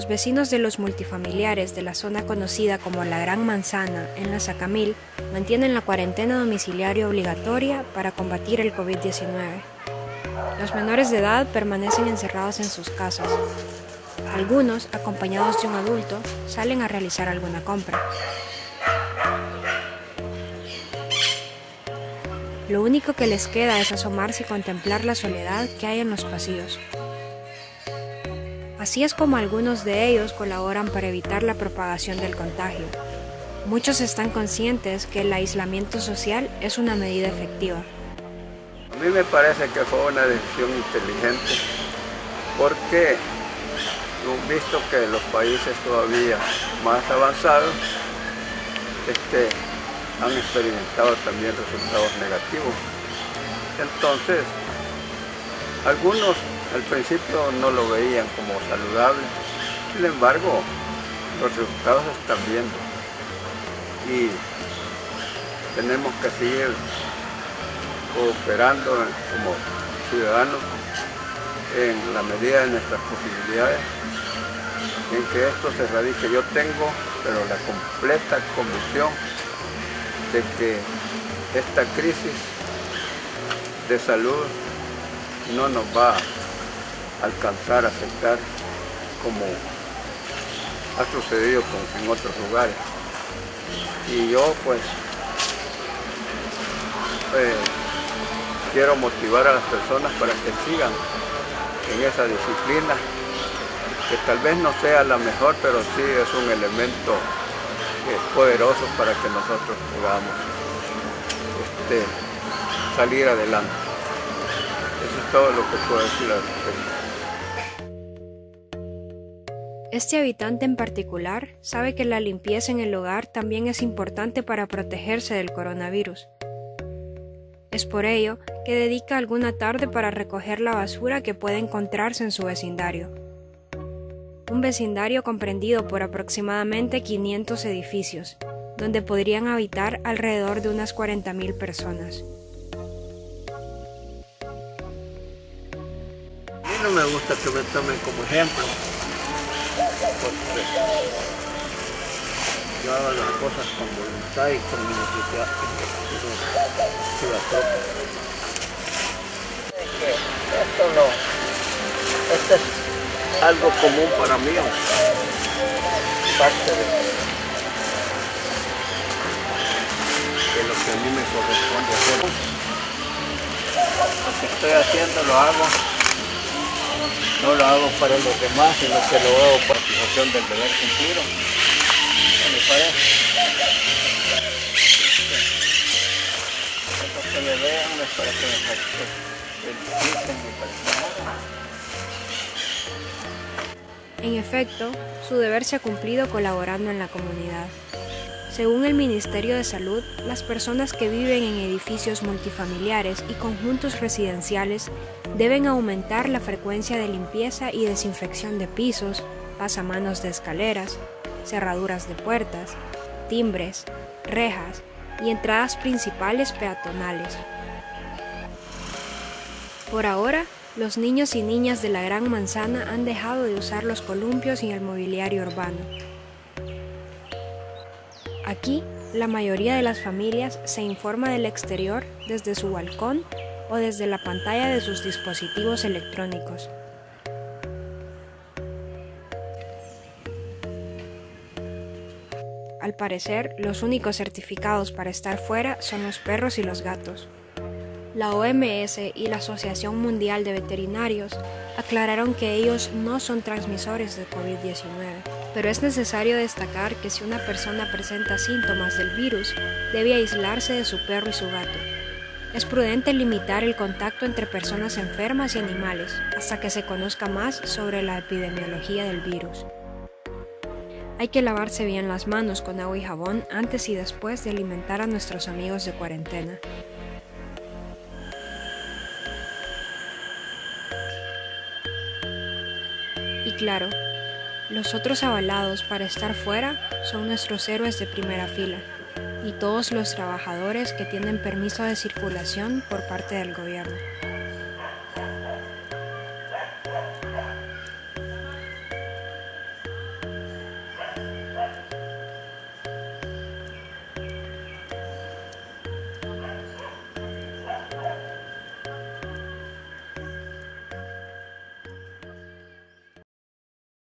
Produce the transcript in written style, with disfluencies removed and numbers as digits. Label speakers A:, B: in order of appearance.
A: Los vecinos de los multifamiliares de la zona conocida como la Gran Manzana en la Sacamil mantienen la cuarentena domiciliaria obligatoria para combatir el COVID-19. Los menores de edad permanecen encerrados en sus casas. Algunos, acompañados de un adulto, salen a realizar alguna compra. Lo único que les queda es asomarse y contemplar la soledad que hay en los pasillos. Así es como algunos de ellos colaboran para evitar la propagación del contagio. Muchos están conscientes que el aislamiento social es una medida efectiva.
B: A mí me parece que fue una decisión inteligente porque hemos visto que los países todavía más avanzados han experimentado también resultados negativos. Entonces, algunos al principio no lo veían como saludable, sin embargo, los resultados se están viendo y tenemos que seguir cooperando como ciudadanos en la medida de nuestras posibilidades en que esto se erradique. Yo tengo la completa convicción de que esta crisis de salud no nos va a alcanzar a afectar como ha sucedido en otros lugares. Y yo quiero motivar a las personas para que sigan en esa disciplina, que tal vez no sea la mejor, pero sí es un elemento poderoso para que nosotros podamos salir adelante. Eso es todo lo que puedo decir al respecto.
A: Este habitante en particular sabe que la limpieza en el hogar también es importante para protegerse del coronavirus. Es por ello que dedica alguna tarde para recoger la basura que puede encontrarse en su vecindario. Un vecindario comprendido por aproximadamente 500 edificios, donde podrían habitar alrededor de unas 40.000 personas.
B: A mí no me gusta que me tomen como ejemplo, porque yo hago las cosas con voluntad y con mi necesidad. Esto es algo común para mí, parte de lo que a mí me corresponde hacer. Lo que estoy haciendo lo hago, no lo hago para los demás, sino que lo hago por satisfacción del deber cumplido. ¿Qué me parece? Lo que me vean no es para que me feliciten ni para nada.
A: En efecto, su deber se ha cumplido colaborando en la comunidad. Según el Ministerio de Salud, las personas que viven en edificios multifamiliares y conjuntos residenciales deben aumentar la frecuencia de limpieza y desinfección de pisos, pasamanos de escaleras, cerraduras de puertas, timbres, rejas y entradas principales peatonales. Por ahora, los niños y niñas de la Gran Manzana han dejado de usar los columpios y el mobiliario urbano. Aquí, la mayoría de las familias se informa del exterior desde su balcón o desde la pantalla de sus dispositivos electrónicos. Al parecer, los únicos certificados para estar fuera son los perros y los gatos. La OMS y la Asociación Mundial de Veterinarios aclararon que ellos no son transmisores de COVID-19, pero es necesario destacar que si una persona presenta síntomas del virus, debe aislarse de su perro y su gato. Es prudente limitar el contacto entre personas enfermas y animales hasta que se conozca más sobre la epidemiología del virus. Hay que lavarse bien las manos con agua y jabón antes y después de alimentar a nuestros amigos de cuarentena. Y claro, los otros avalados para estar fuera son nuestros héroes de primera fila y todos los trabajadores que tienen permiso de circulación por parte del gobierno.